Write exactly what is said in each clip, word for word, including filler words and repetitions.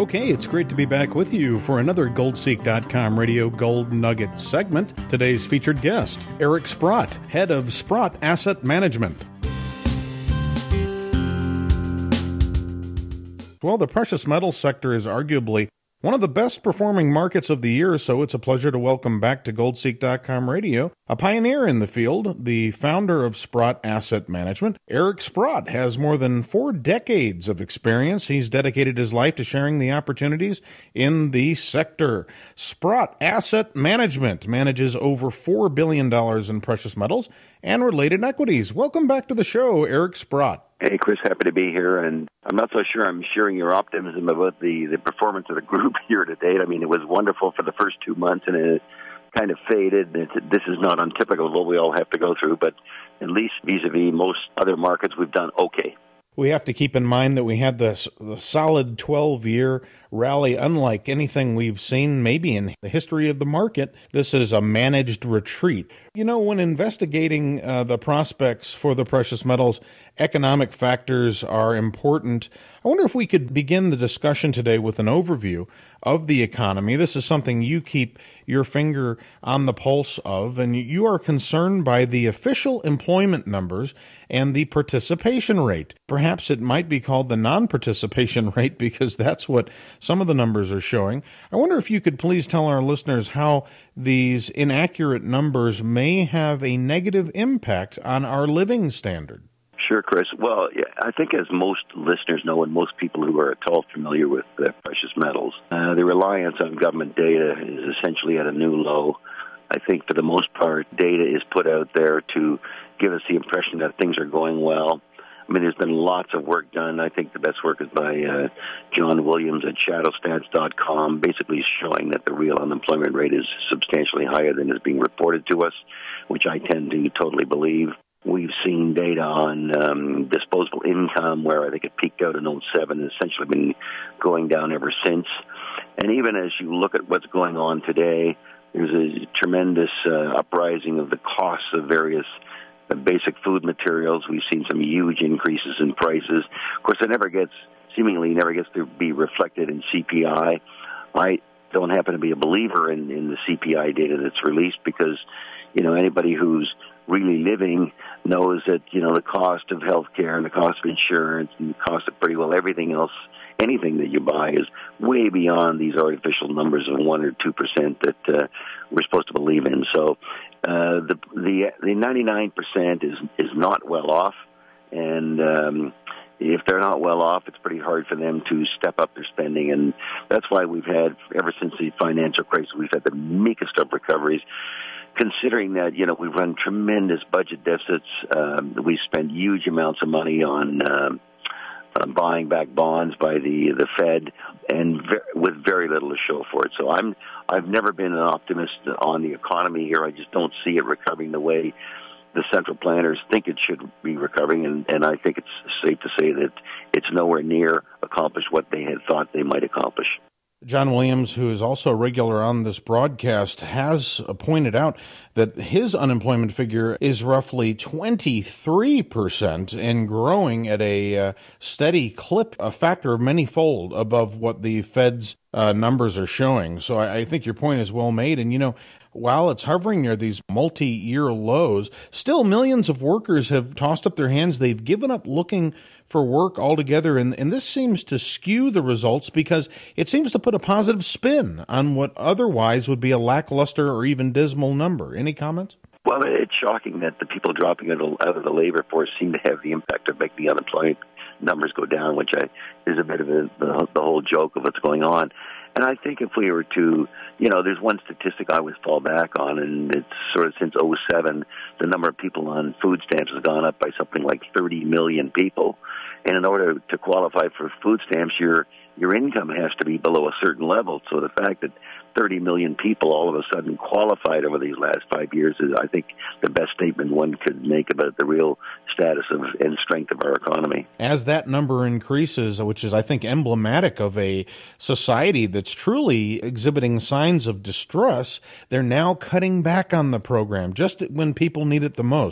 Okay, it's great to be back with you for another gold seek dot com radio Gold Nugget segment. Today's featured guest, Eric Sprott, head of Sprott Asset Management. Well, the precious metals sector is arguably one of the best performing markets of the year, so it's a pleasure to welcome back to gold seek dot com radio a pioneer in the field, the founder of Sprott Asset Management. Eric Sprott has more than four decades of experience. He's dedicated his life to sharing the opportunities in the sector. Sprott Asset Management manages over four billion dollars in precious metals and related equities. Welcome back to the show, Eric Sprott. Hey, Chris, happy to be here, and I'm not so sure I'm sharing your optimism about the, the performance of the group here to date. I mean, it was wonderful for the first two months, and it kind of faded. It's, this is not untypical of what we all have to go through, but at least vis-a-vis most other markets, we've done okay. We have to keep in mind that we had the, the solid twelve-year rally, unlike anything we've seen maybe in the history of the market. This is a managed retreat. You know, when investigating uh, the prospects for the precious metals, economic factors are important. I wonder if we could begin the discussion today with an overview of the economy. This is something you keep your finger on the pulse of, and you are concerned by the official employment numbers and the participation rate. Perhaps it might be called the non-participation rate because that's what some of the numbers are showing. I wonder if you could please tell our listeners how these inaccurate numbers may have a negative impact on our living standard. Sure, Chris. Well, I think as most listeners know and most people who are at all familiar with uh, precious metals, uh, the reliance on government data is essentially at a new low. I think for the most part, data is put out there to give us the impression that things are going well. I mean, there's been lots of work done. I think the best work is by uh, John Williams at shadow stats dot com, basically showing that the real unemployment rate is substantially higher than is being reported to us, which I tend to totally believe. We've seen data on um, disposable income where I think it peaked out in oh seven and essentially been going down ever since. And even as you look at what's going on today, there's a tremendous uh, uprising of the costs of various uh, basic food materials. We've seen some huge increases in prices. Of course, it never gets, seemingly never gets to be reflected in C P I. I don't happen to be a believer in, in the C P I data that's released because, you know, anybody who's really living knows that, you know, the cost of health care and the cost of insurance and the cost of pretty well everything else, anything that you buy is way beyond these artificial numbers of one or two percent that uh, we're supposed to believe in. So uh, the the the ninety-nine percent is is not well off, and um, if they're not well off, it's pretty hard for them to step up their spending, and that's why we've had, ever since the financial crisis, we've had the meekest of recoveries. Considering that, you know, we run tremendous budget deficits, um, we spend huge amounts of money on um, uh, buying back bonds by the the Fed, and ver- with very little to show for it. So I'm I've never been an optimist on the economy here. I just don't see it recovering the way the central planners think it should be recovering, and, and I think it's safe to say that it's nowhere near accomplished what they had thought they might accomplish. John Williams, who is also a regular on this broadcast, has pointed out that his unemployment figure is roughly twenty-three percent and growing at a uh, steady clip, a factor of many-fold above what the Fed's uh, numbers are showing. So I, I think your point is well made. And, you know, while it's hovering near these multi-year lows, still millions of workers have tossed up their hands. They've given up looking for work altogether, and, and this seems to skew the results because it seems to put a positive spin on what otherwise would be a lackluster or even dismal number. Any comments? Well, it's shocking that the people dropping out of the labor force seem to have the impact of making the unemployment numbers go down, which I, is a bit of a, the, the whole joke of what's going on. And I think if we were to, you know, there's one statistic I always fall back on, and it's sort of since oh seven, the number of people on food stamps has gone up by something like thirty million people. And in order to qualify for food stamps, your your income has to be below a certain level. So the fact that thirty million people all of a sudden qualified over these last five years is, I think, the best statement one could make about the real status of and strength of our economy. As that number increases, which is, I think, emblematic of a society that's truly exhibiting signs of distress, they're now cutting back on the program just when people need it the most.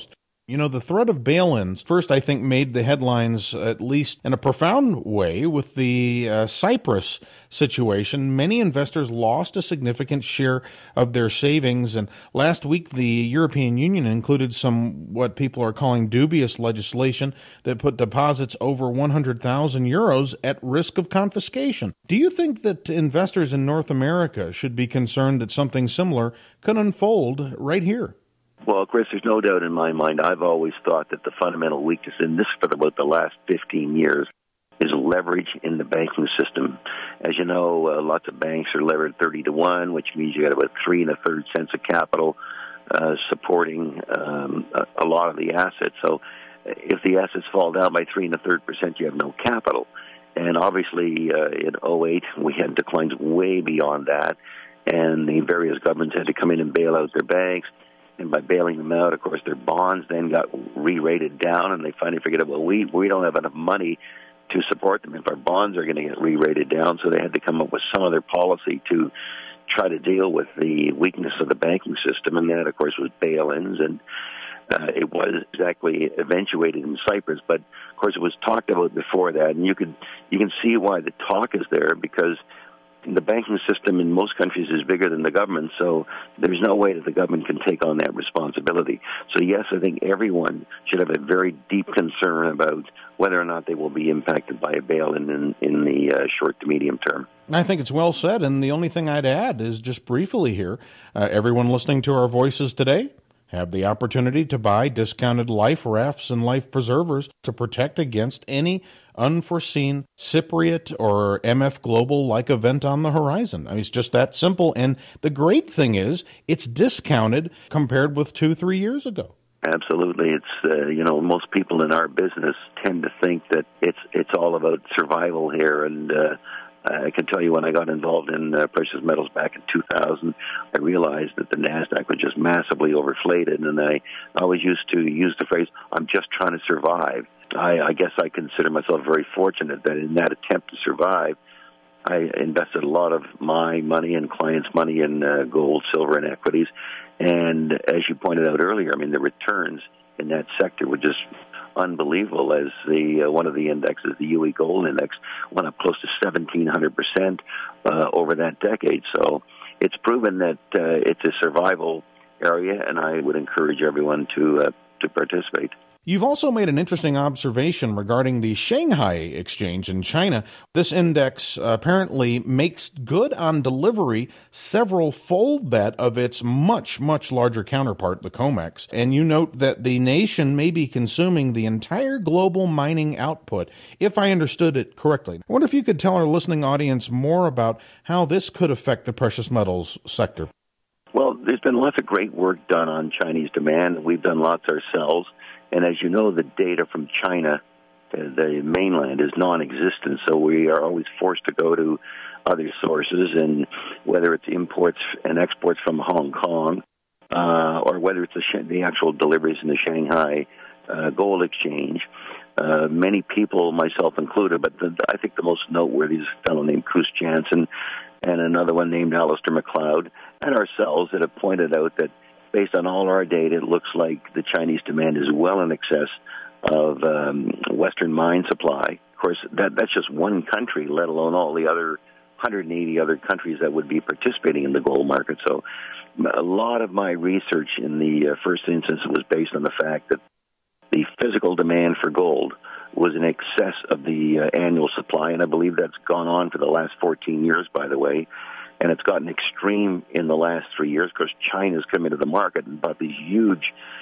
You know, the threat of bail-ins first, I think, made the headlines, at least in a profound way, with the uh, Cyprus situation. Many investors lost a significant share of their savings, and last week the European Union included some what people are calling dubious legislation that put deposits over one hundred thousand euros at risk of confiscation. Do you think that investors in North America should be concerned that something similar could unfold right here? Well, Chris, there's no doubt in my mind. I've always thought that the fundamental weakness in this for about the last fifteen years is leverage in the banking system. As you know, uh, lots of banks are levered thirty to one, which means you got about three and a third cents of capital uh, supporting um, a, a lot of the assets. So if the assets fall down by three and a third percent, you have no capital. And obviously, uh, in oh eight, we had declines way beyond that, and the various governments had to come in and bail out their banks. And by bailing them out, of course, their bonds then got re-rated down, and they finally figured out, well, we we don't have enough money to support them if our bonds are going to get re-rated down. So they had to come up with some other policy to try to deal with the weakness of the banking system. And that, of course, was bail-ins, and uh, it was exactly eventuated in Cyprus. But, of course, it was talked about before that, and you could you can see why the talk is there, because the banking system in most countries is bigger than the government, so there's no way that the government can take on that responsibility. So, yes, I think everyone should have a very deep concern about whether or not they will be impacted by a bail-in in, in the uh, short to medium term. I think it's well said, and the only thing I'd add is just briefly here, uh, everyone listening to our voices today, have the opportunity to buy discounted life rafts and life preservers to protect against any unforeseen Cypriot or M F Global-like event on the horizon. I mean, it's just that simple. And the great thing is it's discounted compared with two, three years ago. Absolutely. It's, uh, you know, most people in our business tend to think that it's it's all about survival here. And uh, I can tell you, when I got involved in uh, precious metals back in two thousand, I realized that the NASDAQ was just massively overinflated. And I always used to use the phrase, I'm just trying to survive. I, I guess I consider myself very fortunate that in that attempt to survive, I invested a lot of my money and clients' money in uh, gold, silver, and equities. And as you pointed out earlier, I mean, the returns in that sector were just unbelievable. As the uh, one of the indexes, the U E Gold Index, went up close to seventeen hundred percent uh, over that decade. So it's proven that uh, it's a survival area, and I would encourage everyone to uh, to participate. You've also made an interesting observation regarding the Shanghai Exchange in China. This index apparently makes good on delivery several-fold that of its much, much larger counterpart, the COMEX. And you note that the nation may be consuming the entire global mining output, if I understood it correctly. I wonder if you could tell our listening audience more about how this could affect the precious metals sector. Well, there's been lots of great work done on Chinese demand, and we've done lots ourselves. And as you know, the data from China, the mainland, is non-existent, so we are always forced to go to other sources, and whether it's imports and exports from Hong Kong, uh, or whether it's the, the actual deliveries in the Shanghai uh, Gold Exchange, uh, many people, myself included, but the, I think the most noteworthy is a fellow named Koos Jansen and another one named Alistair McLeod, and ourselves, that have pointed out that based on all our data, it looks like the Chinese demand is well in excess of um, Western mine supply. Of course, that, that's just one country, let alone all the other one hundred eighty other countries that would be participating in the gold market. So a lot of my research in the uh, first instance was based on the fact that the physical demand for gold was in excess of the uh, annual supply, and I believe that's gone on for the last fourteen years, by the way. And it's gotten extreme in the last three years because China's come into the market and bought these huge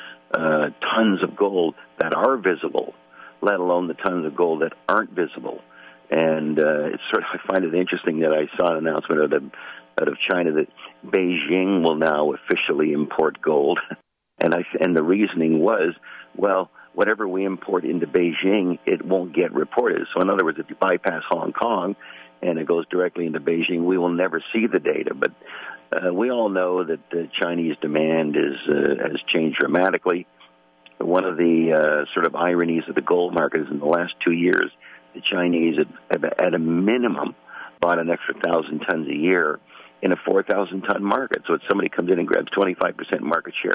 uh, tons of gold that are visible, let alone the tons of gold that aren't visible. And uh, it's sort of, I find it interesting that I saw an announcement out of, out of China that Beijing will now officially import gold. And I and the reasoning was, well, whatever we import into Beijing, it won't get reported. So in other words, if you bypass Hong Kong and it goes directly into Beijing, we will never see the data. But uh, we all know that the Chinese demand is uh, has changed dramatically. One of the uh, sort of ironies of the gold market is in the last two years, the Chinese have, have at a minimum bought an extra one thousand tons a year in a four thousand ton market. So if somebody comes in and grabs twenty-five percent market share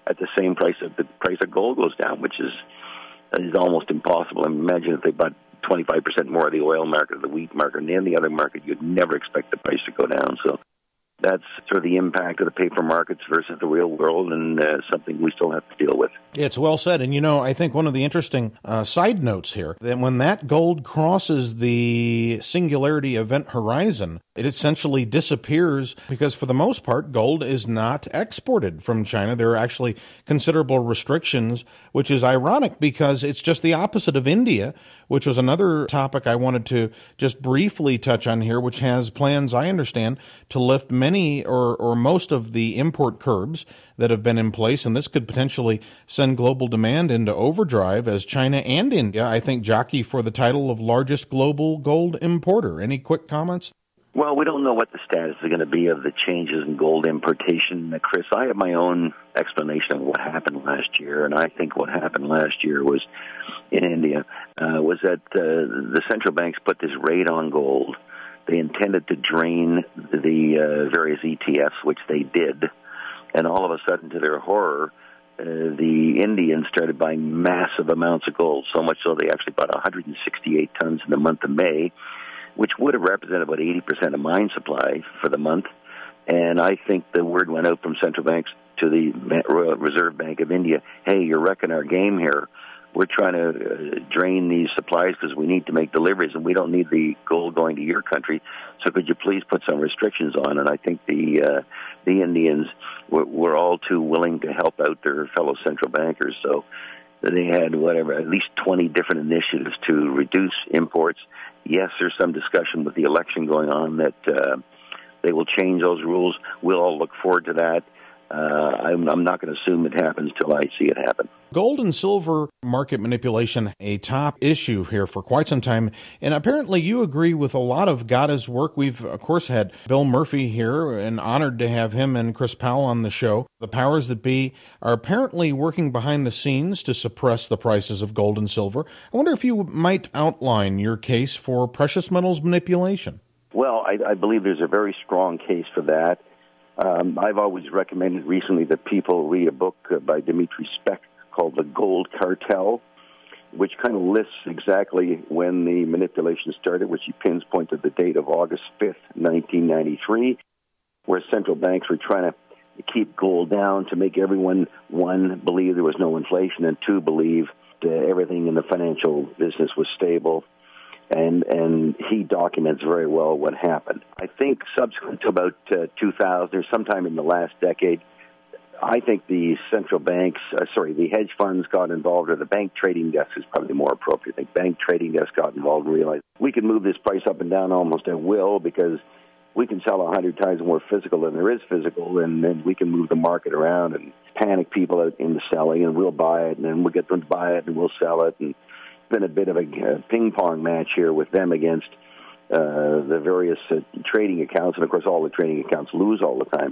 at the same price that the price of gold goes down, which is is almost impossible. I mean, imagine if they bought twenty-five percent more of the oil market, the wheat market, and any other market, you'd never expect the price to go down. So that's sort of the impact of the paper markets versus the real world, and uh, something we still have to deal with. It's well said. And, you know, I think one of the interesting uh, side notes here, that when that gold crosses the singularity event horizon, it essentially disappears because, for the most part, gold is not exported from China. There are actually considerable restrictions, which is ironic because it's just the opposite of India, which was another topic I wanted to just briefly touch on here, which has plans, I understand, to lift many or, or most of the import curbs that have been in place, and this could potentially send global demand into overdrive as China and India, I think, jockey for the title of largest global gold importer. Any quick comments? Well, we don't know what the status is going to be of the changes in gold importation, Chris. I have my own explanation of what happened last year, and I think what happened last year was in India uh, was that uh, the central banks put this rate on gold. They intended to drain the uh, various E T Fs, which they did, and all of a sudden, to their horror, uh, the Indians started buying massive amounts of gold, so much so they actually bought one hundred sixty-eight tons in the month of May, which would have represented about eighty percent of mine supply for the month. And I think the word went out from central banks to the Royal Reserve Bank of India, hey, you're wrecking our game here. We're trying to uh, drain these supplies because we need to make deliveries, and we don't need the gold going to your country. So could you please put some restrictions on? And I think the uh, the Indians were, were all too willing to help out their fellow central bankers. So they had, whatever, at least twenty different initiatives to reduce imports. Yes, there's some discussion with the election going on that uh, they will change those rules. We'll all look forward to that. Uh, I'm, I'm not going to assume it happens till I see it happen. Gold and silver market manipulation, a top issue here for quite some time. And apparently you agree with a lot of Gada's work. We've, of course, had Bill Murphy here and honored to have him and Chris Powell on the show. The powers that be are apparently working behind the scenes to suppress the prices of gold and silver. I wonder if you might outline your case for precious metals manipulation. Well, I, I believe there's a very strong case for that. Um, I've always recommended recently that people read a book uh, by Dmitry Speck called The Gold Cartel, which kind of lists exactly when the manipulation started, which he pinpointed the date of August fifth, nineteen ninety-three, where central banks were trying to keep gold down to make everyone, one, believe there was no inflation, and two, believe that everything in the financial business was stable. And and he documents very well what happened. I think subsequent to about uh, two thousand, or sometime in the last decade, I think the central banks, uh, sorry, the hedge funds got involved, or the bank trading desk is probably more appropriate. I think bank trading desk got involved and realized we can move this price up and down almost at will because we can sell a hundred times more physical than there is physical, and then we can move the market around and panic people out into selling, and we'll buy it, and then we'll get them to buy it, and we'll sell it, and been a bit of a uh, ping-pong match here with them against uh, the various uh, trading accounts, and of course all the trading accounts lose all the time.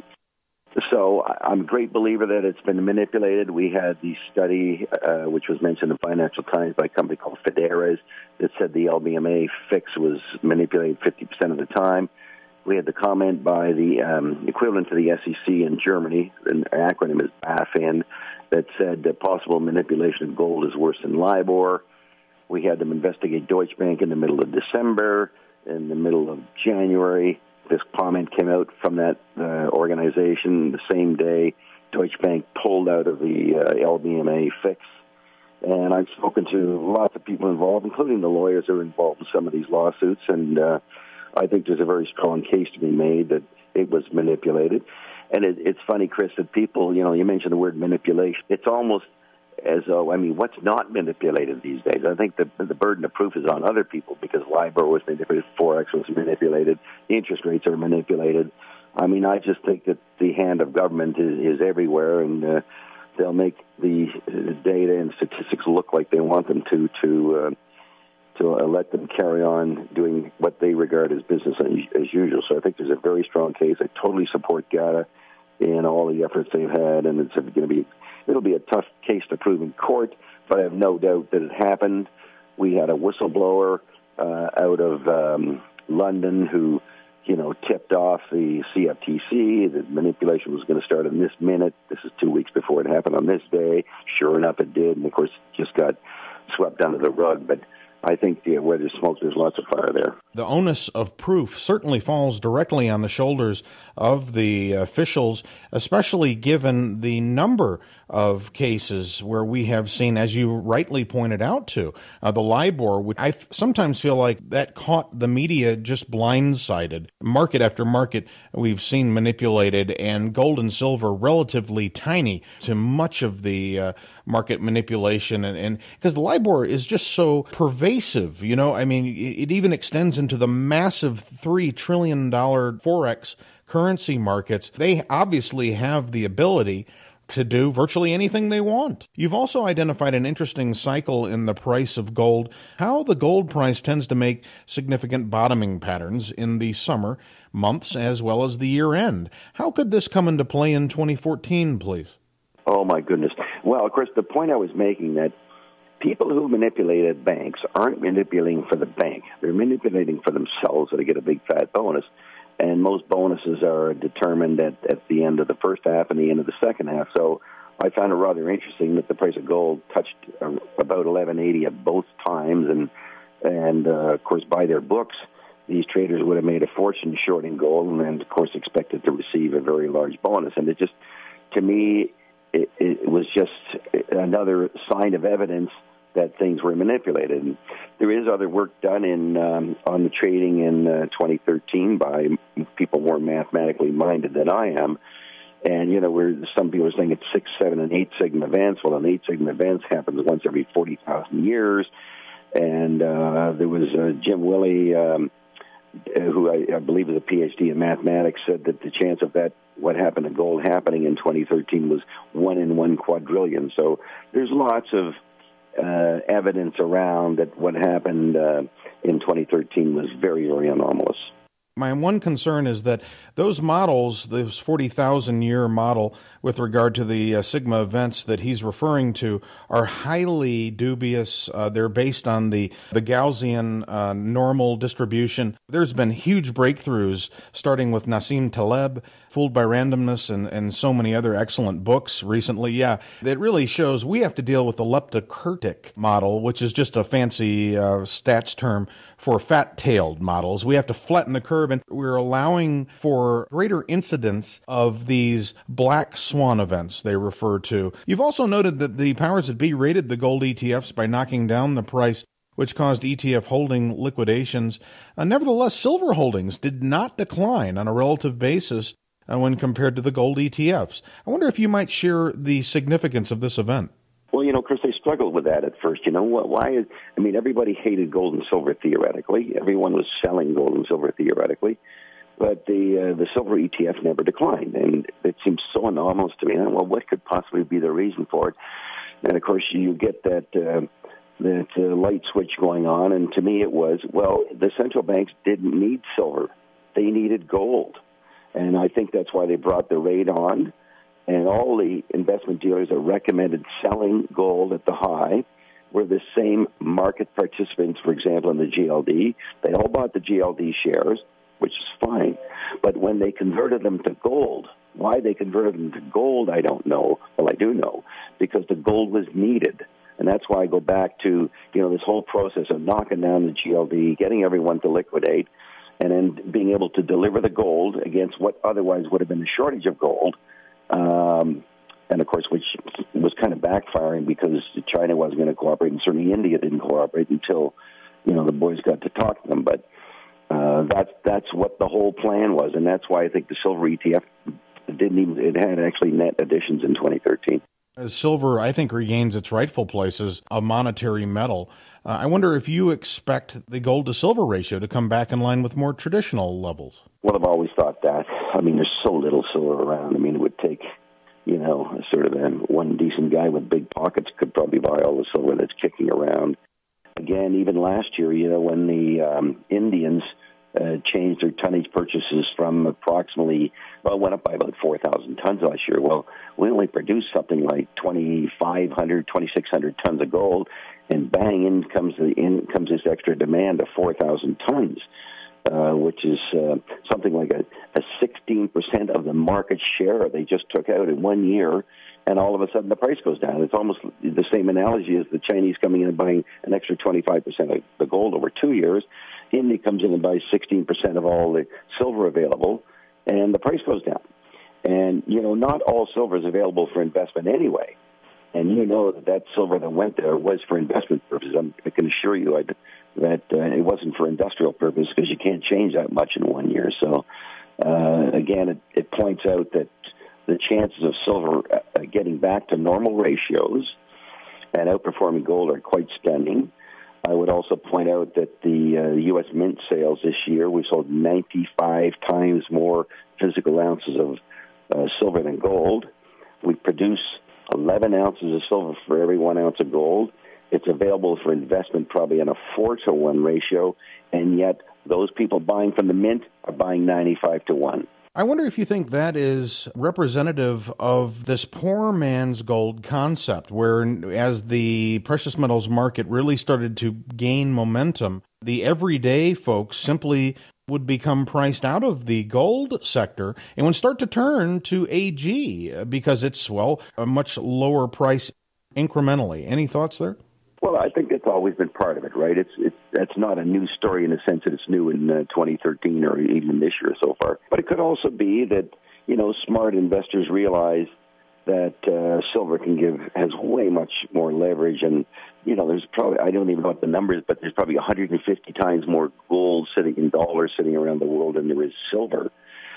So I'm a great believer that it's been manipulated. We had the study, uh, which was mentioned in the Financial Times by a company called Fideras, that said the L B M A fix was manipulated fifty percent of the time. We had the comment by the um, equivalent to the S E C in Germany, the acronym is BaFin, that said that possible manipulation of gold is worse than LIBOR. We had them investigate Deutsche Bank in the middle of December. In the middle of January, this comment came out from that uh, organization. The same day, Deutsche Bank pulled out of the uh, L B M A fix. And I've spoken to lots of people involved, including the lawyers who are involved in some of these lawsuits. And uh, I think there's a very strong case to be made that it was manipulated. And it, it's funny, Chris, that people, you know, you mentioned the word manipulation. It's almost as though, I mean, what's not manipulated these days? I think the the burden of proof is on other people because LIBOR was manipulated, Forex was manipulated, interest rates are manipulated. I mean, I just think that the hand of government is, is everywhere, and uh, they'll make the data and statistics look like they want them to to uh, to uh, let them carry on doing what they regard as business as, as usual. So I think there's a very strong case. I totally support Gada in all the efforts they've had, and it's going to be it'll be a tough case to prove in court, but I have no doubt that it happened. We had a whistleblower uh, out of um, London who you know, tipped off the C F T C that manipulation was going to start in this minute. This is two weeks before it happened on this day. Sure enough, it did, and of course, just got swept under the rug. But I think yeah, where there's smoke, there's lots of fire there. The onus of proof certainly falls directly on the shoulders of the officials, especially given the number of cases where we have seen, as you rightly pointed out to, uh, the LIBOR, which I f- sometimes feel like that caught the media just blindsided. Market after market we've seen manipulated, and gold and silver relatively tiny to much of the uh, market manipulation. And because the LIBOR is just so pervasive, you know, I mean, it, it even extends into the massive three trillion dollars Forex currency markets. They obviously have the ability to do virtually anything they want. You've also identified an interesting cycle in the price of gold, how the gold price tends to make significant bottoming patterns in the summer months as well as the year end. How could this come into play in twenty fourteen, please? Oh, my goodness. Well, of course, the point I was making that people who manipulated banks aren't manipulating for the bank. They're manipulating for themselves so they get a big fat bonus. And most bonuses are determined at, at the end of the first half and the end of the second half. So I found it rather interesting that the price of gold touched uh, about eleven eighty at both times. And, and uh, of course, by their books, these traders would have made a fortune shorting gold and then, of course, expected to receive a very large bonus. And it just, to me, it, it was just another sign of evidence that things were manipulated. And there is other work done in um, on the trading in uh, twenty thirteen by people more mathematically minded than I am. And, you know, where some people are saying it's six, seven, and eight sigma events. Well, an eight sigma events happens once every forty thousand years. And uh, there was uh, Jim Willey, um, who I, I believe is a P H D in mathematics, said that the chance of that, what happened to gold happening in twenty thirteen, was one in one quadrillion. So there's lots of Uh, evidence around that what happened uh, in twenty thirteen was very, very anomalous. My one concern is that those models, this forty thousand year model with regard to the uh, sigma events that he's referring to, are highly dubious. Uh, they're based on the, the Gaussian uh, normal distribution. There's been huge breakthroughs, starting with Nassim Taleb, Fooled by Randomness, and, and so many other excellent books recently. Yeah, it really shows we have to deal with the leptokurtic model, which is just a fancy uh, stats term for fat-tailed models. We have to flatten the curve, and we're allowing for greater incidence of these black swan events they refer to. You've also noted that the powers that be rated the gold E T Fs by knocking down the price, which caused E T F holding liquidations. Uh, nevertheless, silver holdings did not decline on a relative basis uh, when compared to the gold E T Fs. I wonder if you might share the significance of this event. Well, you know, Chris, I struggled with that at first. You know, why is, I mean, everybody hated gold and silver theoretically. Everyone was selling gold and silver theoretically. But the uh, the silver E T F never declined. And it seems so anomalous to me. And, well, what could possibly be the reason for it? And, of course, you get that, uh, that uh, light switch going on. And to me it was, well, the central banks didn't need silver. They needed gold. And I think that's why they brought the rate on. And all the investment dealers that recommended selling gold at the high were the same market participants, for example, in the G L D. They all bought the G L D shares, which is fine. But when they converted them to gold, why they converted them to gold, I don't know. Well, I do know, because the gold was needed. And that's why I go back to, you know, this whole process of knocking down the G L D, getting everyone to liquidate, and then being able to deliver the gold against what otherwise would have been a shortage of gold. Um, and, of course, which was kind of backfiring because China wasn't going to cooperate, and certainly India didn't cooperate until, you know, the boys got to talk to them. But uh, that's that's what the whole plan was, and that's why I think the silver E T F didn't even, it had actually net additions in twenty thirteen. As silver, I think, regains its rightful place as a monetary metal, uh, I wonder if you expect the gold to silver ratio to come back in line with more traditional levels. Well, I've always thought that. I mean, there's so little silver around. I mean, it would take, you know, sort of a, one decent guy with big pockets could probably buy all the silver that's kicking around. Again, even last year, you know, when the um, Indians uh, changed their tonnage purchases from approximately, well, it went up by about four thousand tons last year. Well, we only produced something like twenty-five hundred, twenty-six hundred tons of gold, and bang, in comes, the, in comes this extra demand of four thousand tons. uh, which is uh, something like a, a sixteen percent of the market share they just took out in one year, and all of a sudden the price goes down. It's almost the same analogy as the Chinese coming in and buying an extra twenty-five percent of the gold over two years. India comes in and buys sixteen percent of all the silver available, and the price goes down. And, you know, not all silver is available for investment anyway. And you know that that silver that went there was for investment purposes. I'm, I can assure you I, that uh, it wasn't for industrial purposes, because you can't change that much in one year. So, uh, again, it, it points out that the chances of silver uh, getting back to normal ratios and outperforming gold are quite stunning. I would also point out that the uh, U S Mint sales this year, we sold ninety-five times more physical ounces of uh, silver than gold. We produce eleven ounces of silver for every one ounce of gold. It's available for investment probably in a four to one ratio, and yet those people buying from the Mint are buying ninety-five to one. I wonder if you think that is representative of this poor man's gold concept, where as the precious metals market really started to gain momentum, the everyday folks simply would become priced out of the gold sector and would start to turn to A G because it's, well, a much lower price incrementally. Any thoughts there? Well, I think it's always been part of it, right? It's it's that's not a new story in the sense that it's new in uh, twenty thirteen or even this year so far. But it could also be that, you know, smart investors realize that uh, silver can give has way much more leverage, and you know, there's probably I don't even know what the numbers, but there's probably one hundred fifty times more gold sitting in dollars sitting around the world than there is silver.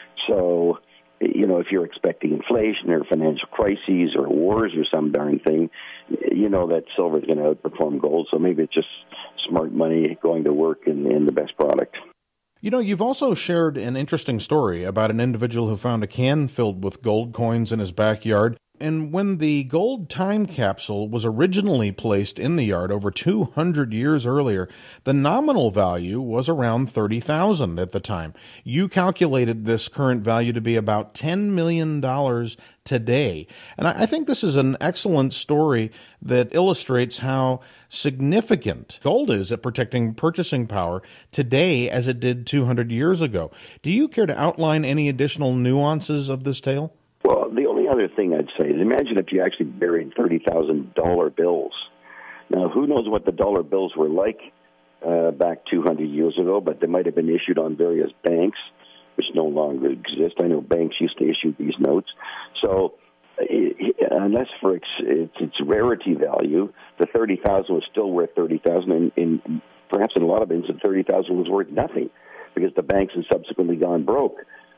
So, you know, if you're expecting inflation or financial crises or wars or some darn thing, you know that silver is going to outperform gold. So maybe it's just smart money going to work in, in the best product. You know, you've also shared an interesting story about an individual who found a can filled with gold coins in his backyard. And when the gold time capsule was originally placed in the yard over two hundred years earlier, the nominal value was around thirty thousand dollars at the time. You calculated this current value to be about ten million dollars today. And I think this is an excellent story that illustrates how significant gold is at protecting purchasing power today as it did two hundred years ago. Do you care to outline any additional nuances of this tale? Well, the only other thing I'd say is imagine if you actually buried thirty thousand dollar bills. Now, who knows what the dollar bills were like uh, back two hundred years ago, but they might have been issued on various banks, which no longer exist. I know banks used to issue these notes. So it, unless for its, its, its rarity value, the thirty thousand was still worth thirty thousand, and in, perhaps in a lot of instances, thirty thousand was worth nothing because the banks have subsequently gone broke.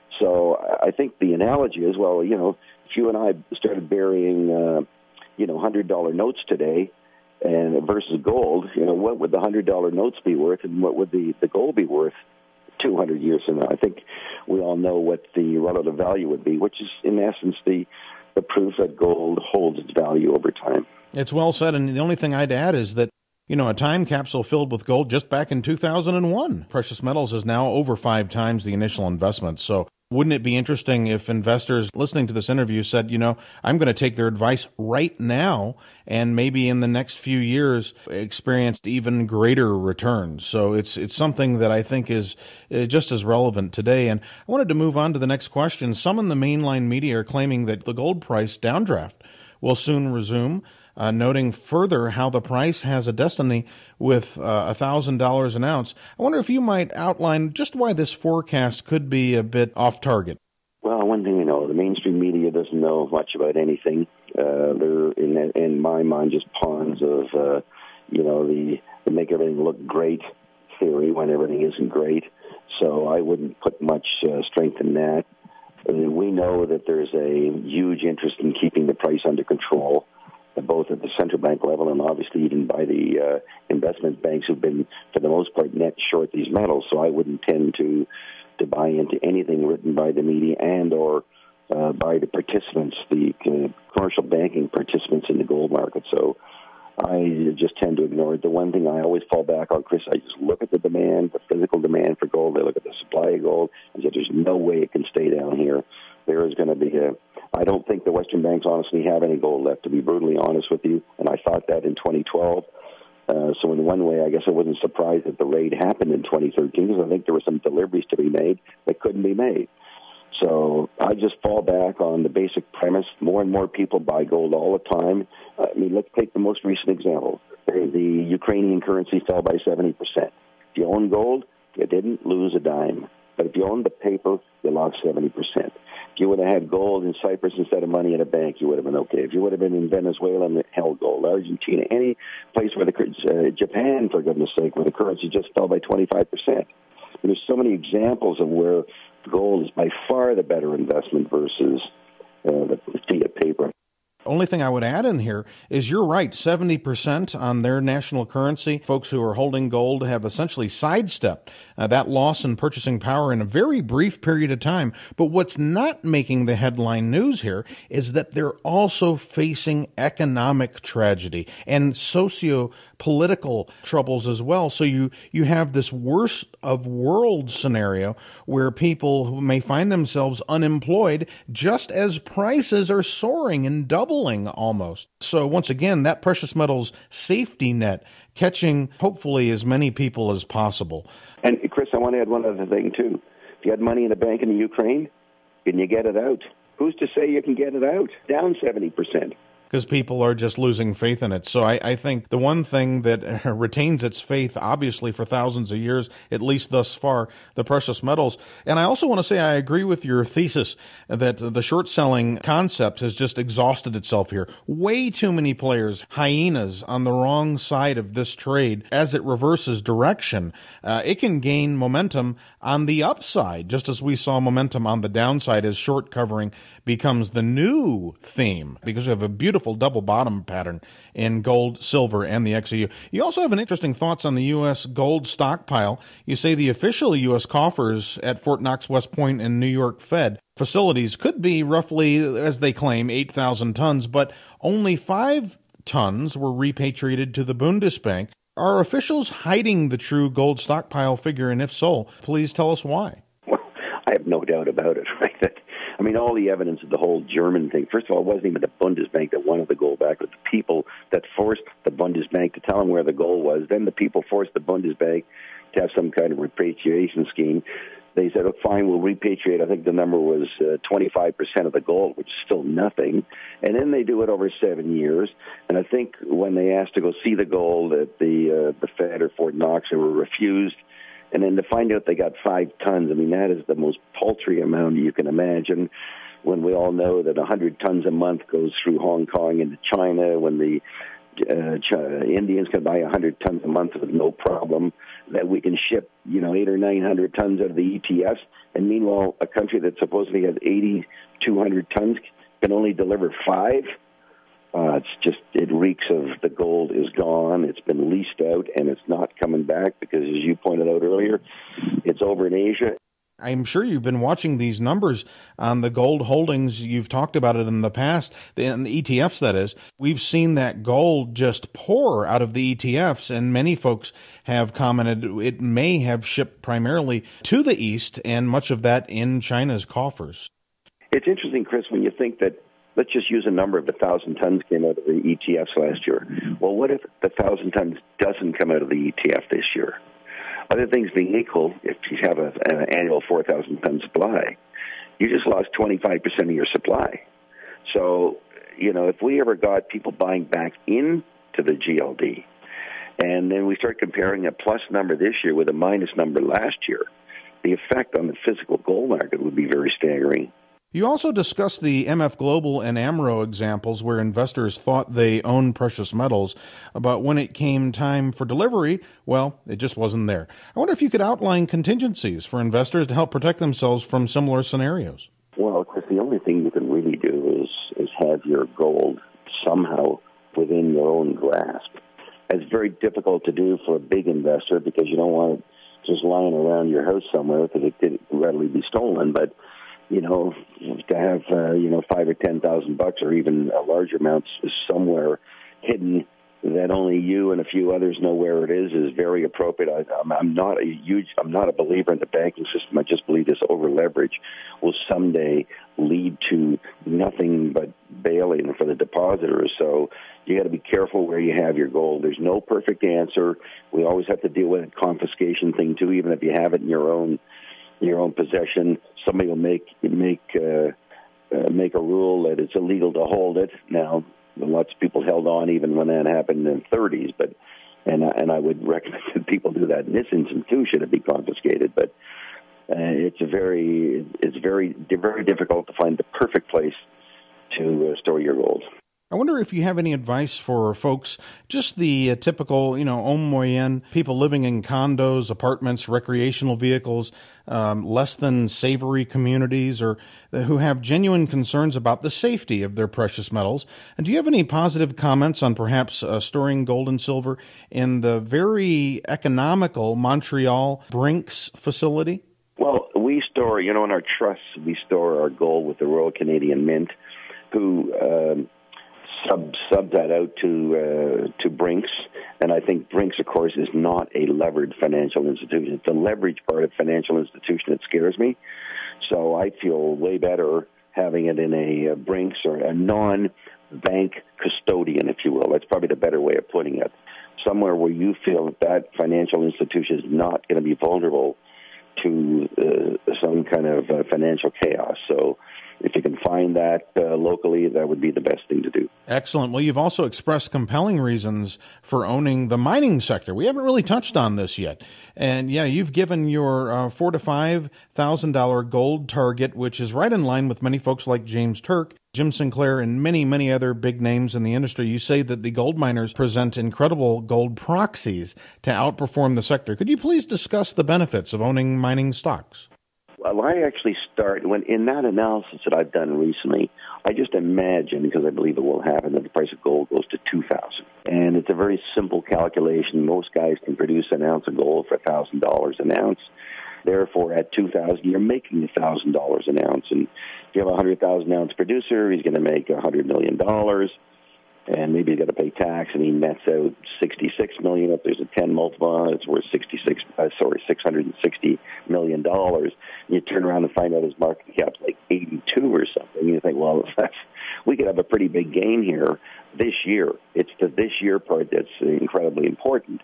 So I think the analogy is, well, you know, if you and I started burying, uh, you know, one hundred dollar notes today and versus gold, you know, what would the one hundred dollar notes be worth and what would the, the gold be worth two hundred years from now? I think we all know what the relative value would be, which is, in essence, the, the proof that gold holds its value over time. It's well said, and the only thing I'd add is that, you know, a time capsule filled with gold just back in two thousand one. Precious metals is now over five times the initial investment, so wouldn't it be interesting if investors listening to this interview said, you know, I'm going to take their advice right now and maybe in the next few years experience even greater returns? So it's it's something that I think is just as relevant today. And I wanted to move on to the next question. Some in the mainline media are claiming that the gold price downdraft will soon resume, Uh, noting further how the price has a destiny with uh, one thousand dollars an ounce. I wonder if you might outline just why this forecast could be a bit off target. Well, one thing we know, the mainstream media doesn't know much about anything. Uh, they're, in, in my mind, just pawns of, uh, you know, the, the make everything look great theory when everything isn't great. So I wouldn't put much uh, strength in that. I mean, we know that there's a huge interest in keeping the price under control, both at the central bank level and obviously even by the uh, investment banks who've been, for the most part, net short these metals. So I wouldn't tend to to buy into anything written by the media and or uh, by the participants, the uh, commercial banking participants in the gold market. So I just tend to ignore it. The one thing I always fall back on, Chris, I just look at the demand, the physical demand for gold. I look at the supply of gold and say there's no way it can stay down here. There is going to be a I don't think the Western banks honestly have any gold left, to be brutally honest with you, and I thought that in twenty twelve. Uh, so in one way, I guess I wasn't surprised that the raid happened in twenty thirteen because I think there were some deliveries to be made that couldn't be made. So I just fall back on the basic premise. More and more people buy gold all the time. Uh, I mean, let's take the most recent example. The Ukrainian currency fell by seventy percent. If you own gold, you didn't lose a dime. But if you owned the paper, you lost seventy percent. If you would have had gold in Cyprus instead of money in a bank, you would have been okay. If you would have been in Venezuela and held gold, Argentina, any place where the, uh, Japan, for goodness sake, where the currency just fell by twenty-five percent. And there's so many examples of where gold is by far the better investment versus uh, the fiat paper. Only thing I would add in here is you're right, seventy percent on their national currency. Folks who are holding gold have essentially sidestepped uh, that loss in purchasing power in a very brief period of time. But what's not making the headline news here is that they're also facing economic tragedy and socio-political troubles as well. So you, you have this worst of world scenario where people who may find themselves unemployed just as prices are soaring and doubling almost. So once again, that precious metals safety net catching hopefully as many people as possible. And Chris, I want to add one other thing too. If you had money in the bank in the Ukraine, can you get it out? Who's to say you can get it out? Down seventy percent. Because people are just losing faith in it. So I, I think the one thing that retains its faith, obviously, for thousands of years, at least thus far, the precious metals. And I also want to say I agree with your thesis that the short-selling concept has just exhausted itself here. Way too many players, hyenas, on the wrong side of this trade. As it reverses direction, uh, it can gain momentum on the upside, just as we saw momentum on the downside as short covering becomes the new theme, because we have a beautiful double bottom pattern in gold, silver, and the X E U. You also have an interesting thoughts on the U S gold stockpile. You say the official U S coffers at Fort Knox, West Point, and New York Fed facilities could be roughly, as they claim, eight thousand tons, but only five tons were repatriated to the Bundesbank. Are officials hiding the true gold stockpile figure, and if so, please tell us why? Well, I have no doubt about it, right? That I mean, all the evidence of the whole German thing. First of all, it wasn't even the Bundesbank that wanted the gold back, but the people that forced the Bundesbank to tell them where the gold was. Then the people forced the Bundesbank to have some kind of repatriation scheme. They said, oh, fine, we'll repatriate. I think the number was uh, twenty-five percent of the gold, which is still nothing. And then they do it over seven years. And I think when they asked to go see the gold at the, uh, the Fed or Fort Knox, they were refused. And then to find out they got five tons, I mean, that is the most paltry amount you can imagine, when we all know that one hundred tons a month goes through Hong Kong into China, when the uh, China, Indians can buy one hundred tons a month with no problem, that we can ship, you know, eight or nine hundred tons out of the E T Fs, and meanwhile, a country that supposedly has eighty, two hundred tons can only deliver five. Uh, it's just, it reeks of the gold is gone, it's been leased out, and it's not coming back because, as you pointed out earlier, it's over in Asia. I'm sure you've been watching these numbers on the gold holdings. You've talked about it in the past, in the E T Fs, that is. We've seen that gold just pour out of the E T Fs, and many folks have commented it may have shipped primarily to the East, and much of that in China's coffers. It's interesting, Chris, when you think that, let's just use a number of the one thousand tons came out of the E T Fs last year. Well, what if the one thousand tons doesn't come out of the E T F this year? Other things being equal, if you have a, an annual four thousand ton supply, you just lost twenty-five percent of your supply. So, you know, if we ever got people buying back into the G L D, and then we start comparing a plus number this year with a minus number last year, the effect on the physical gold market would be very staggering. You also discussed the M F Global and AMRO examples where investors thought they owned precious metals, but when it came time for delivery, well, it just wasn't there. I wonder if you could outline contingencies for investors to help protect themselves from similar scenarios. Well, Chris, the only thing you can really do is, is have your gold somehow within your own grasp. It's very difficult to do for a big investor because you don't want it just lying around your house somewhere because it could readily be stolen, but you know, to have, uh, you know, five or ten thousand bucks or even a larger amount somewhere hidden that only you and a few others know where it is is very appropriate. I, I'm, I'm not a huge, I'm not a believer in the banking system. I just believe this over leverage will someday lead to nothing but bail-in for the depositors. So you got to be careful where you have your gold. There's no perfect answer. We always have to deal with a confiscation thing too. Even if you have it in your own in your own possession, somebody will make make uh, uh, make a rule that it's illegal to hold it. Now, lots of people held on even when that happened in the thirties, but and and I would recommend that people do that in this instance too. Should it be confiscated? But uh, it's a very it's very very difficult to find the perfect place to uh, store your gold. I wonder if you have any advice for folks, just the uh, typical, you know, homme moyen, people living in condos, apartments, recreational vehicles, um, less than savory communities, or uh, who have genuine concerns about the safety of their precious metals. And do you have any positive comments on perhaps uh, storing gold and silver in the very economical Montreal Brinks facility? Well, we store, you know, in our trusts, we store our gold with the Royal Canadian Mint, who um, sub sub that out to uh, to Brinks, and I think Brinks, of course, is not a levered financial institution. It's the leverage part of financial institution that scares me. So I feel way better having it in a uh, Brinks or a non-bank custodian, if you will. That's probably the better way of putting it. Somewhere where you feel that that financial institution is not going to be vulnerable to uh, some kind of uh, financial chaos. So if you can find that uh, locally, that would be the best thing to do. Excellent. Well, you've also expressed compelling reasons for owning the mining sector. We haven't really touched on this yet. And yeah, you've given your uh, four to five thousand dollar gold target, which is right in line with many folks like James Turk, Jim Sinclair, and many, many other big names in the industry. You say that the gold miners present incredible gold proxies to outperform the sector. Could you please discuss the benefits of owning mining stocks? Well, I actually start, when in that analysis that I've done recently, I just imagine, because I believe it will happen, that the price of gold goes to two thousand dollars. And it's a very simple calculation. Most guys can produce an ounce of gold for one thousand dollars an ounce. Therefore, at two thousand dollars, you're making one thousand dollars an ounce. And if you have a one hundred thousand ounce producer, he's going to make one hundred million dollars. And maybe he's got to pay tax, and he nets out sixty-six million dollars. If there's a ten multiplier, it's worth sixty-six. Uh, sorry, six hundred sixty million dollars. And you turn around and find out his market cap's like eighty-two or something. And you think, well, that's, we could have a pretty big gain here this year. It's the this year part that's incredibly important.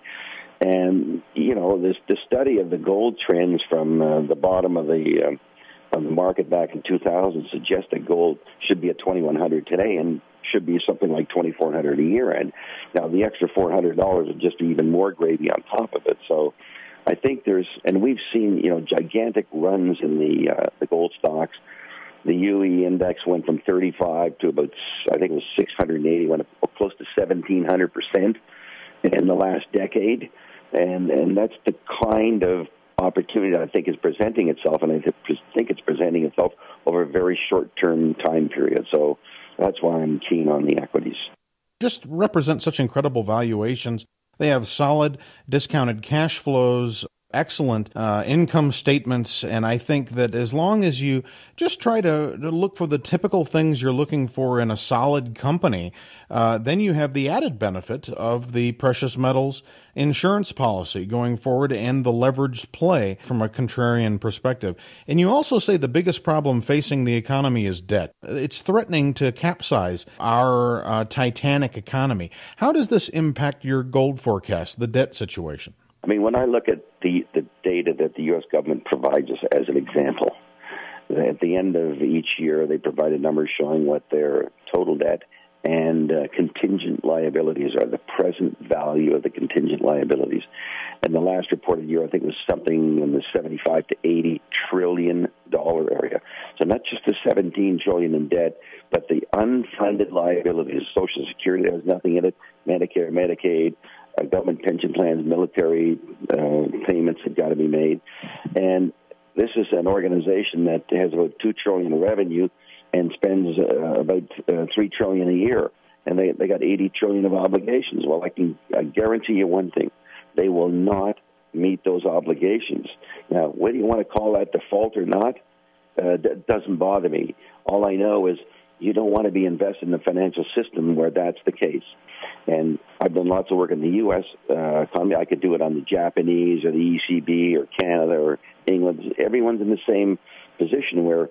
And you know, this the study of the gold trends from uh, the bottom of the uh, of the market back in two thousand suggests that gold should be at twenty-one hundred today, and should be something like twenty-four hundred a year end. Now, the extra four hundred dollars would just be even more gravy on top of it. So I think there's, and we've seen, you know, gigantic runs in the uh, the gold stocks. The U E index went from thirty-five to about, I think it was six hundred eighty, went up close to seventeen hundred percent in the last decade. And, and that's the kind of opportunity that I think is presenting itself, and I think it's presenting itself over a very short-term time period. So that's why I'm keen on the equities. Just represent such incredible valuations. They have solid discounted cash flows, excellent uh, income statements, and I think that as long as you just try to, to look for the typical things you're looking for in a solid company, uh, then you have the added benefit of the precious metals insurance policy going forward and the leveraged play from a contrarian perspective. And you also say the biggest problem facing the economy is debt. It's threatening to capsize our uh, Titanic economy. How does this impact your gold forecast, the debt situation? I mean, when I look at the, the data that the U S government provides us as an example, at the end of each year, they provide a number showing what their total debt and uh, contingent liabilities are, the present value of the contingent liabilities. And the last reported year, I think, was something in the seventy-five to eighty trillion dollar area. So not just the seventeen trillion in debt, but the unfunded liabilities, Social Security, that has nothing in it, Medicare, Medicaid, Uh, government pension plans, military uh, payments have got to be made. And this is an organization that has about two trillion dollars in revenue and spends uh, about uh, three trillion dollars a year. And they, they got eighty trillion dollars of obligations. Well, I can I guarantee you one thing. They will not meet those obligations. Now, whether you want to call that default or not, uh, that doesn't bother me. All I know is you don't want to be invested in the financial system where that's the case. And I've done lots of work in the U S uh, economy. I could do it on the Japanese or the E C B or Canada or England. Everyone's in the same position where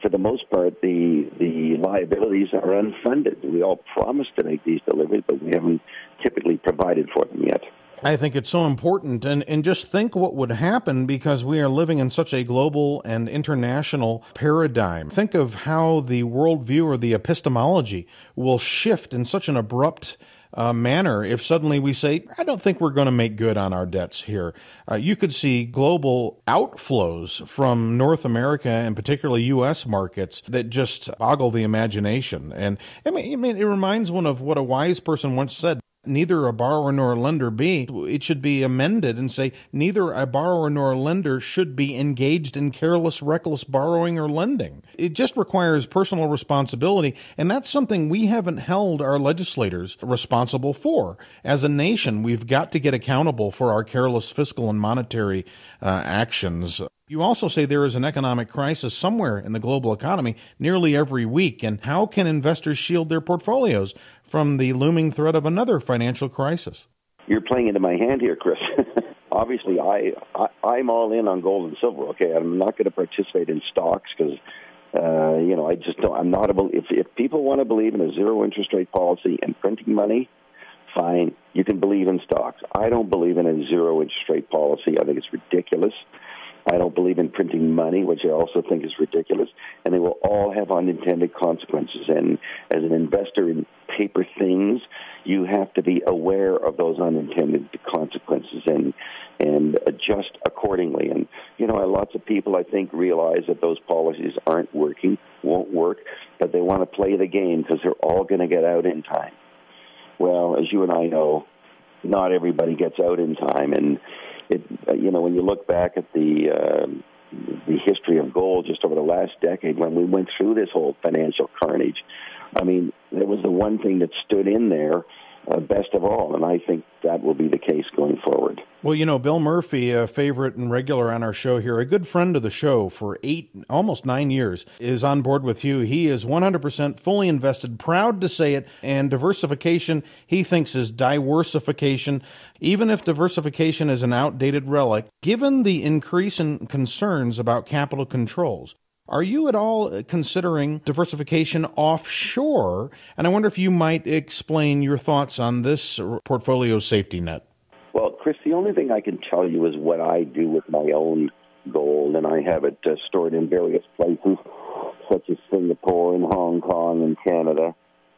for the most part, the the liabilities are unfunded. We all promise to make these deliveries, but we haven't typically provided for them yet. I think it's so important, and, and just think what would happen because we are living in such a global and international paradigm. Think of how the worldview or the epistemology will shift in such an abrupt uh, manner if suddenly we say, I don't think we're going to make good on our debts here. Uh, you could see global outflows from North America and particularly U S markets that just boggle the imagination. And I mean, I mean, it reminds one of what a wise person once said. Neither a borrower nor a lender be. It should be amended and say, neither a borrower nor a lender should be engaged in careless, reckless borrowing or lending. It just requires personal responsibility, and that's something we haven't held our legislators responsible for. As a nation, we've got to get accountable for our careless fiscal and monetary uh, actions. You also say there is an economic crisis somewhere in the global economy nearly every week, and how can investors shield their portfolios from the looming threat of another financial crisis? You're playing into my hand here, Chris. Obviously, I, I, I'm all in on gold and silver, okay? I'm not going to participate in stocks because, uh, you know, I just don't, I'm not, a, if, if people want to believe in a zero interest rate policy and printing money, fine, you can believe in stocks. I don't believe in a zero interest rate policy. I think it's ridiculous. I don't believe in printing money, which I also think is ridiculous, and they will all have unintended consequences. And as an investor in paper things, you have to be aware of those unintended consequences and and adjust accordingly. And, you know, lots of people, I think, realize that those policies aren't working, won't work, but they want to play the game because they're all going to get out in time. Well, as you and I know, not everybody gets out in time, and It, you know, when you look back at the uh, the history of gold just over the last decade, when we went through this whole financial carnage, I mean, there was the one thing that stood in there uh, best of all, and I think that will be the case going forward. Well, you know, Bill Murphy, a favorite and regular on our show here, a good friend of the show for eight, almost nine years, is on board with you. He is one hundred percent fully invested, proud to say it, and diversification, he thinks, is diversification. Even if diversification is an outdated relic, given the increase in concerns about capital controls, are you at all considering diversification offshore? And I wonder if you might explain your thoughts on this portfolio safety net. Well, Chris, the only thing I can tell you is what I do with my own gold, and I have it uh, stored in various places, such as Singapore and Hong Kong and Canada.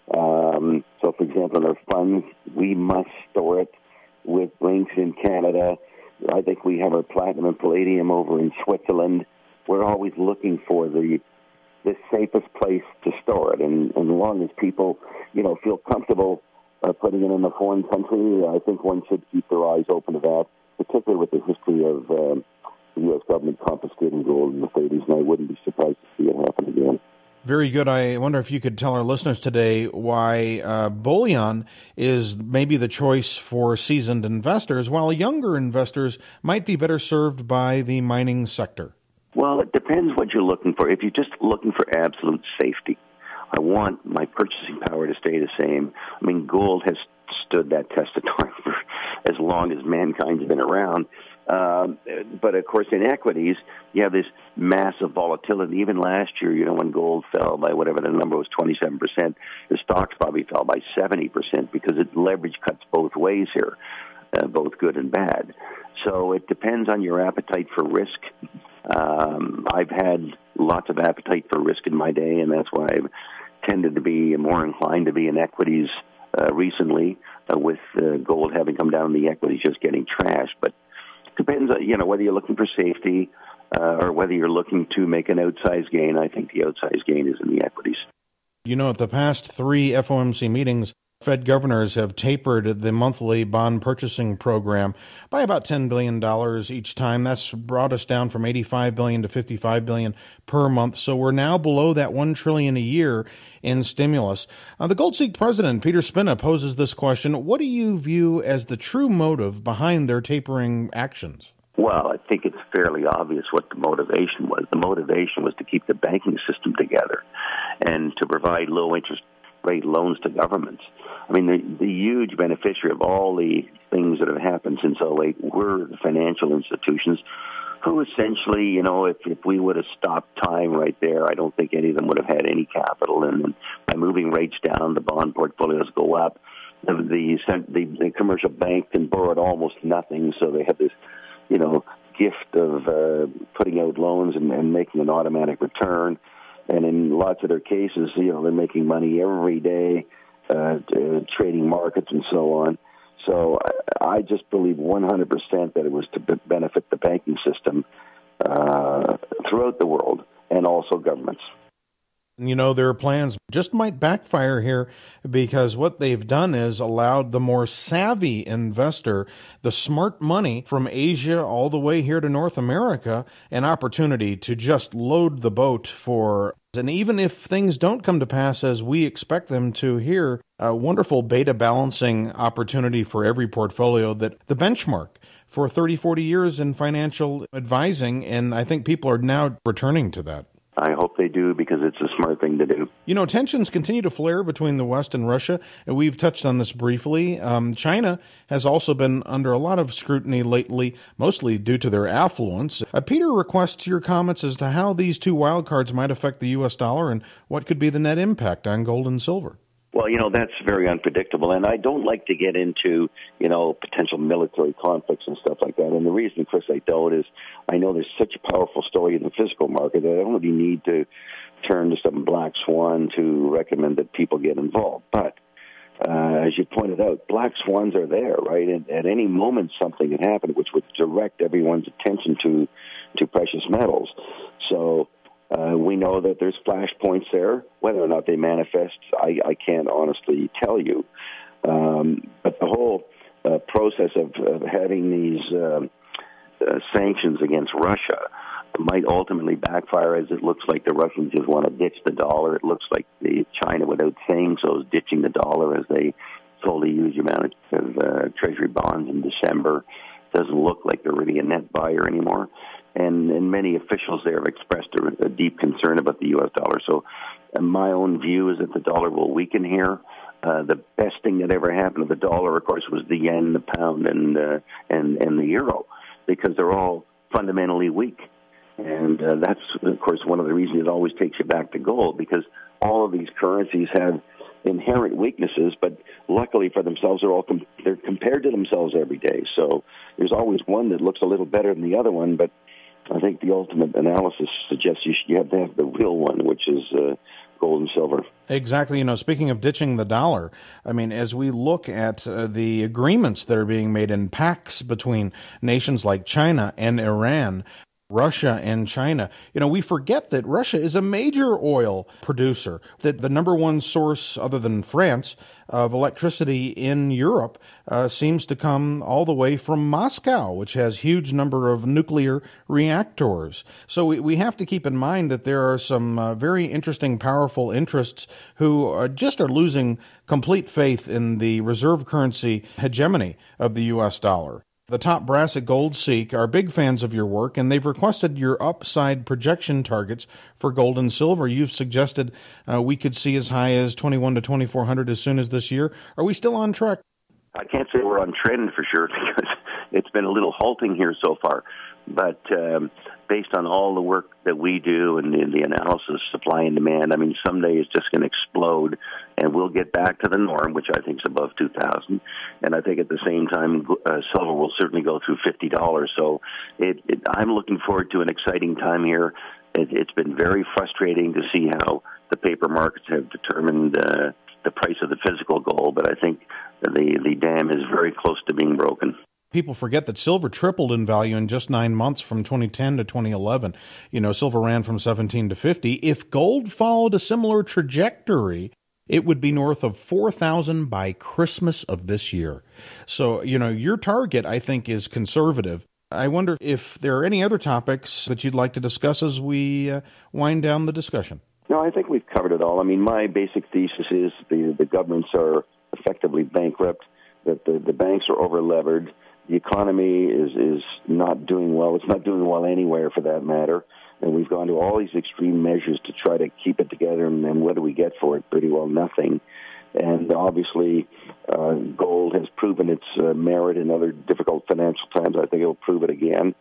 Um, so, for example, in our funds, we must store it with links in Canada. I think we have our platinum and palladium over in Switzerland. We're always looking for the the safest place to store it, and, and as long as people, you know, feel comfortable uh, putting it in a foreign country, I think one should keep their eyes open to that, particularly with the history of um, the U S government confiscating gold in the thirties, and I wouldn't be surprised to see it happen again. Very good. I wonder if you could tell our listeners today why uh, bullion is maybe the choice for seasoned investors, while younger investors might be better served by the mining sector. Well, it depends what you're looking for. If you're just looking for absolute safety, I want my purchasing power to stay the same. I mean, gold has stood that test of time for as long as mankind's been around. Um, but, of course, in equities, you have this massive volatility. Even last year, you know, when gold fell by whatever the number was, twenty-seven percent, the stocks probably fell by seventy percent because it leverage cuts both ways here, uh, both good and bad. So it depends on your appetite for risk. Um, I've had lots of appetite for risk in my day, and that's why I've tended to be more inclined to be in equities uh, recently, uh, with uh, gold having come down, the equities just getting trashed. But it depends, uh, you know, whether you're looking for safety uh, or whether you're looking to make an outsized gain. I think the outsized gain is in the equities. You know, at the past three F O M C meetings, Fed governors have tapered the monthly bond purchasing program by about ten billion dollars each time. That's brought us down from eighty-five billion dollars to fifty-five billion dollars per month. So we're now below that one trillion dollars a year in stimulus. Uh, the Goldseek president, Peter Spina, poses this question. What do you view as the true motive behind their tapering actions? Well, I think it's fairly obvious what the motivation was. The motivation was to keep the banking system together and to provide low-interest rate loans to governments. I mean, the, the huge beneficiary of all the things that have happened since oh eight were the financial institutions who essentially, you know, if, if we would have stopped time right there, I don't think any of them would have had any capital. And then by moving rates down, the bond portfolios go up. The, the, the, the commercial bank can borrow at almost nothing, so they have this, you know, gift of uh, putting out loans and, and making an automatic return. And in lots of their cases, you know, they're making money every day, uh, uh, trading markets and so on. So I, I just believe one hundred percent that it was to b- benefit the banking system uh, throughout the world and also governments. You know, their plans just might backfire here because what they've done is allowed the more savvy investor, the smart money from Asia all the way here to North America, an opportunity to just load the boat for, and even if things don't come to pass as we expect them to here, a wonderful beta balancing opportunity for every portfolio that the benchmark for thirty, forty years in financial advising, and I think people are now returning to that. I hope they do because it's a smart thing to do. You know, tensions continue to flare between the West and Russia, and we've touched on this briefly. Um, China has also been under a lot of scrutiny lately, mostly due to their affluence. Uh, Peter requests your comments as to how these two wildcards might affect the U S dollar and what could be the net impact on gold and silver. Well, you know, that's very unpredictable, and I don't like to get into, you know, potential military conflicts and stuff like that. And the reason, Chris, I don't is I know there's such a powerful story in the physical market that I don't really need to turn to some black swan to recommend that people get involved. But uh, as you pointed out, black swans are there, right? And at any moment something can happen which would direct everyone's attention to, to precious metals. So Uh, we know that there's flashpoints there. Whether or not they manifest, I, I can't honestly tell you. Um, but the whole uh, process of, of having these uh, uh, sanctions against Russia might ultimately backfire, as it looks like the Russians just want to ditch the dollar. It looks like the China, without saying so, is ditching the dollar as they sold a huge amount of uh, Treasury bonds in December. Doesn't look like they're really a net buyer anymore. And, and many officials there have expressed a, a deep concern about the U S dollar. So uh, my own view is that the dollar will weaken here. Uh, the best thing that ever happened to the dollar, of course, was the yen, the pound, and uh, and, and the euro, because they're all fundamentally weak. And uh, that's, of course, one of the reasons it always takes you back to gold, because all of these currencies have inherent weaknesses, but luckily for themselves, they're all com- they're compared to themselves every day. So there's always one that looks a little better than the other one, but I think the ultimate analysis suggests you, should, you have to have the real one, which is uh, gold and silver. Exactly. You know, speaking of ditching the dollar, I mean, as we look at uh, the agreements that are being made in pacts between nations like China and Iran, Russia and China, you know, we forget that Russia is a major oil producer, that the number one source other than France of electricity in Europe uh, seems to come all the way from Moscow, which has huge number of nuclear reactors. So we, we have to keep in mind that there are some uh, very interesting, powerful interests who uh, just are losing complete faith in the reserve currency hegemony of the U S dollar. The top brass at GoldSeek are big fans of your work, and they've requested your upside projection targets for gold and silver. You've suggested uh, we could see as high as twenty-one to twenty-four hundred as soon as this year. Are we still on track? I can't say we're on trend for sure, because it's been a little halting here so far. But um, based on all the work that we do and the, the analysis, supply and demand, I mean, someday it's just going to explode, and we'll get back to the norm, which I think is above two thousand. And I think at the same time, uh, silver will certainly go through fifty dollars. So it, it, I'm looking forward to an exciting time here. It, it's been very frustrating to see how the paper markets have determined uh, the price of the physical gold, but I think the, the dam is very close to being broken. People forget that silver tripled in value in just nine months from twenty ten to twenty eleven. You know, silver ran from seventeen to fifty. If gold followed a similar trajectory, it would be north of four thousand by Christmas of this year. So, you know, your target, I think, is conservative. I wonder if there are any other topics that you'd like to discuss as we uh, wind down the discussion. No, I think we've covered it all. I mean, my basic thesis is the, the governments are effectively bankrupt, that the, the banks are over-levered. The economy is, is not doing well. It's not doing well anywhere, for that matter. And we've gone to all these extreme measures to try to keep it together, and, and what do we get for it? Pretty well nothing. And obviously, uh, gold has proven its uh, merit in other difficult financial times. I think it'll prove it again.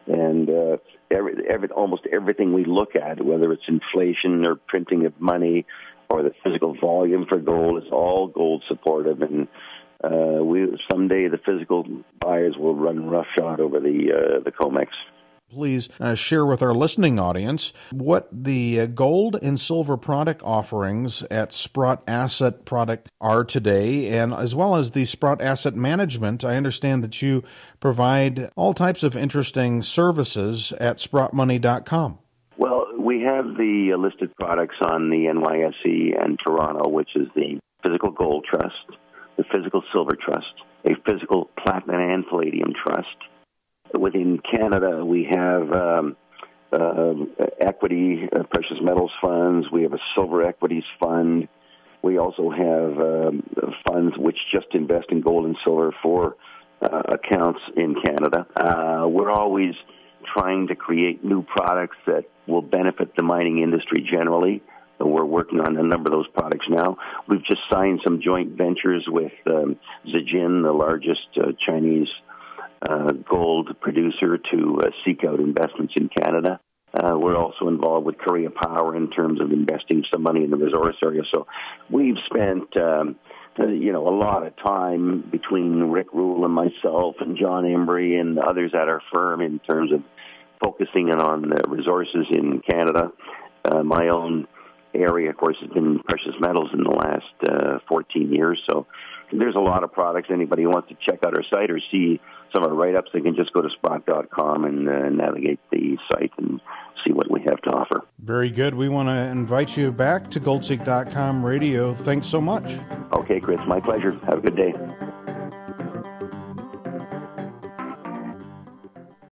And uh, every, every, almost everything we look at, whether it's inflation or printing of money or the physical volume for gold, is all gold supportive. And uh, we someday the physical buyers will run roughshod over the uh, the COMEX. Please uh, share with our listening audience what the uh, gold and silver product offerings at Sprott Asset Product are today, and as well as the Sprott Asset Management. I understand that you provide all types of interesting services at sprott money dot com. Well, we have the uh, listed products on the N Y S E and Toronto, which is the Physical Gold Trust, the Physical Silver Trust, a Physical Platinum and Palladium Trust. Within Canada, we have um, uh, equity, uh, precious metals funds. We have a silver equities fund. We also have um, funds which just invest in gold and silver for uh, accounts in Canada. Uh, we're always trying to create new products that will benefit the mining industry generally. We're working on a number of those products now. We've just signed some joint ventures with um, Zijin, the largest uh, Chinese Uh, gold producer, to uh, seek out investments in Canada. Uh, we're also involved with Korea Power in terms of investing some money in the resource area. So we've spent, um, uh, you know, a lot of time between Rick Rule and myself and John Embry and others at our firm in terms of focusing on uh, resources in Canada. Uh, my own area, of course, has been precious metals in the last uh, fourteen years. So there's a lot of products. Anybody who wants to check out our site or see some of our write-ups, they can just go to sprott dot com and uh, navigate the site and see what we have to offer. Very good. We want to invite you back to gold seek dot com radio. Thanks so much. Okay, Chris, my pleasure. Have a good day.